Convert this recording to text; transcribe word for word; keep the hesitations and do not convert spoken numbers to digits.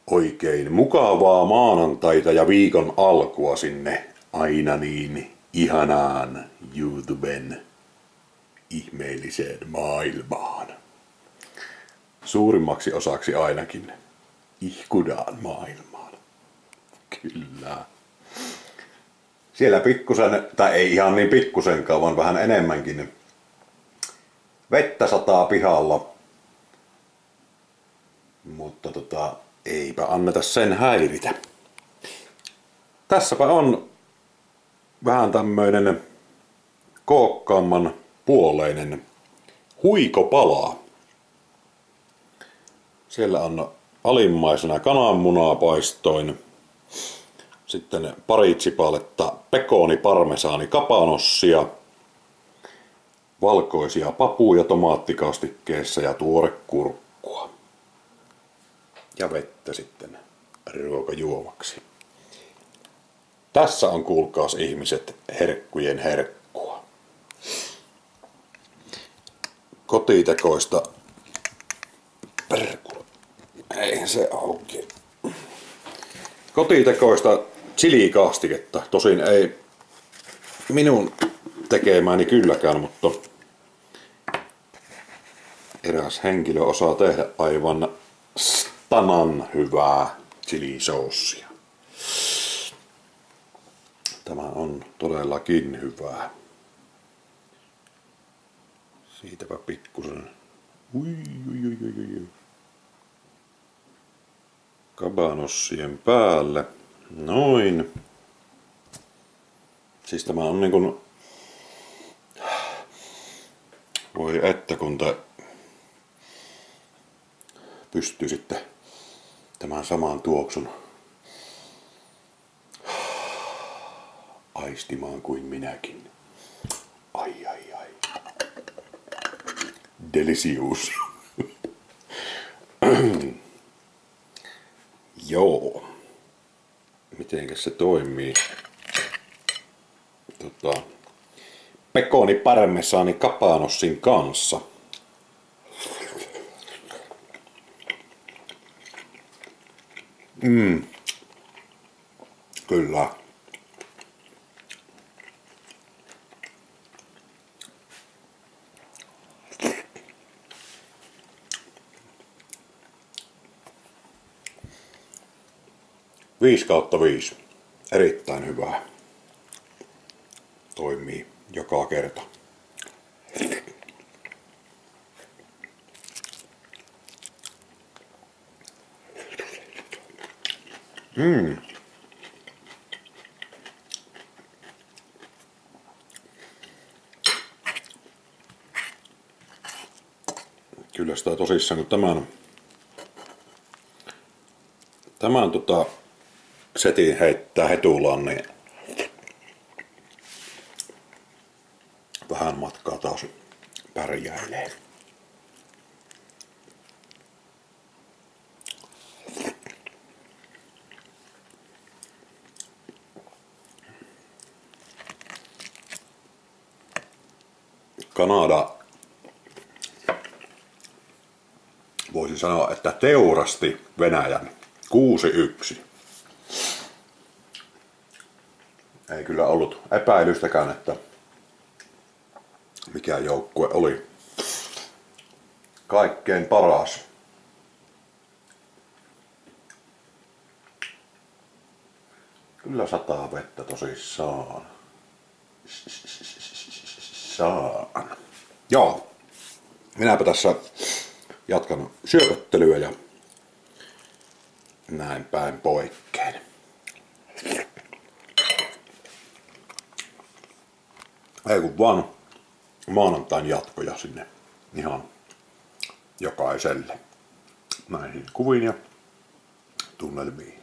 Oikein mukavaa maanantaita ja viikon alkua sinne aina niin ihanaan YouTuben ihmeelliseen maailmaan. Suurimmaksi osaksi ainakin ihkudaan maailmaan. Kyllä. Siellä pikkusen, tai ei ihan niin pikkusenkaan, vaan vähän enemmänkin. Vettä sataa pihalla. Mutta tota, eipä anneta sen häiritä. Tässäpä on vähän tämmöinen kookkaamman puoleinen huikopala. Siellä on alimmaisena kananmunaa paistoin. Sitten pari tsipaletta pekoni parmesaani kapanossia. Valkoisia papuja tomaattikastikkeessa ja tuorekurkkua. Ja vettä sitten ruokajuomaksi. Tässä on, kuulkaas ihmiset, herkkujen herkkua. Kotitekoista perkula. Ei se auki. Kotitekoista chilikastiketta. Tosin ei minun tekemääni kylläkään, mutta eräs henkilö osaa tehdä aivan stanan hyvää chilisoussia. Tämä on todellakin hyvää. Siitäpä pikkusen. Ui, ui, ui, ui, ui. Kabanossien päälle. Noin. Siis tämä on niin kuin... Voi että kun te pystyy sitten tämän saman tuoksun aistimaan kuin minäkin. Ai ai ai. Delicious. Joo. Mitenkäs se toimii? Tota, pekoni parmesaani kapanossin kanssa. Mm. Kyllä. Viisi kautta viisi. Erittäin hyvää. Toimii joka kerta. Mm. Kyllä sitä tosissaan, kun tämän tämän tota setin heittää hetulaan, niin vähän matkaa taas pärjäilee. Kanada, voisin sanoa, että teurasti Venäjän kuusi yksi. Ei kyllä ollut epäilystäkään, että mikä joukkue oli kaikkein paras. Kyllä sataa vettä tosissaan. Saan. Joo. Minäpä tässä jatkan syököttelyä ja näin päin poikkeen. Ei kun vaan maanantain jatkoja sinne ihan jokaiselle näihin kuviin ja tunnelmiin.